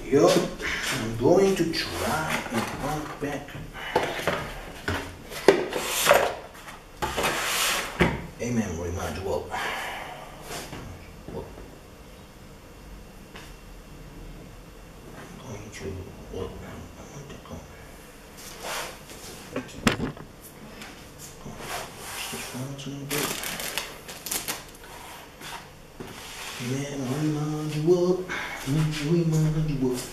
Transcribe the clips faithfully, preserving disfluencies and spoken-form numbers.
Yup, I'm going to try and walk back. Amen, remind you up. I'm going to look. I want to go. This one's a little bit. Amen, remind you up. Remind you up.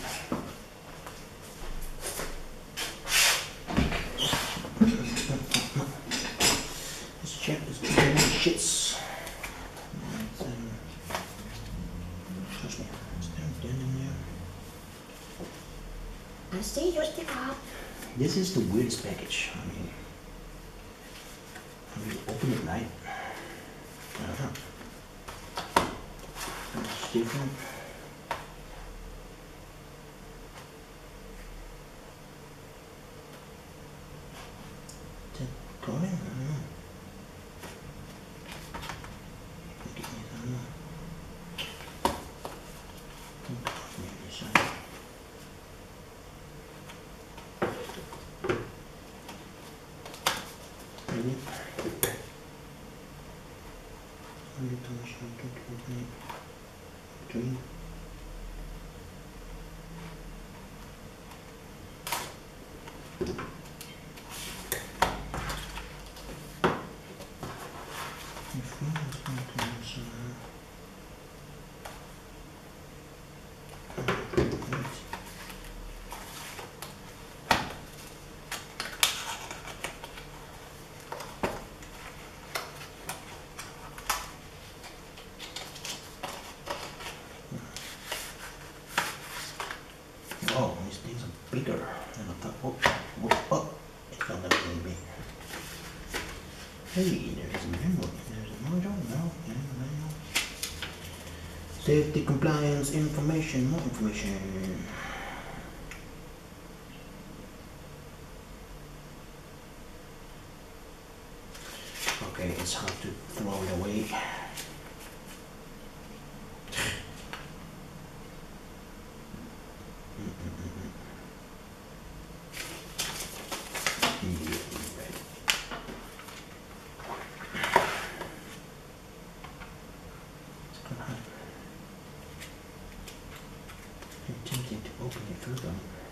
Let's check this shits. Um, trust me, it's down, down in there. I see your sticker. This is the weirdest package. I mean, I mean, open at night. I don't know. It's different. Is it going? I don't know. Give me some more. Maybe some. Maybe. Maybe too much. Between. Oh, these things are bigger than I thought. Oh, oh, oh, it's not that big. Hey, there's a memo. There's a module. No, yeah, manual. Safety compliance information. More information. Okay, it's hard to throw it away. I'm tempted to open it further.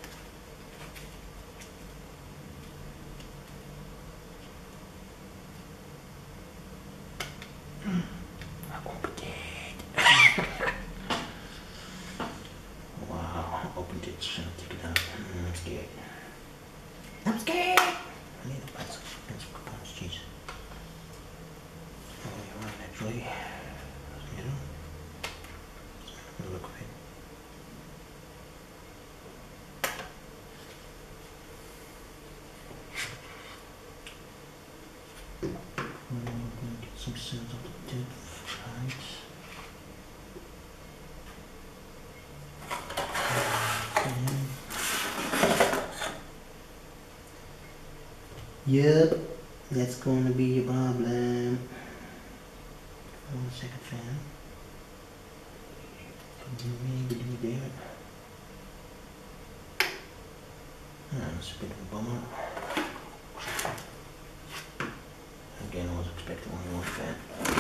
I opened it. Wow, I opened it. Trying to take it out. I'm scared. I'm scared. I need to buy some expensive components. Jeez. Oh, you're right, actually. You know? It's look great. We're going to get some sense of the depth, right? Yep, that's going to be your problem. One second, fan. Can you maybe do that? Ah, that's a bit of a bummer. Again, I was expecting only one fan.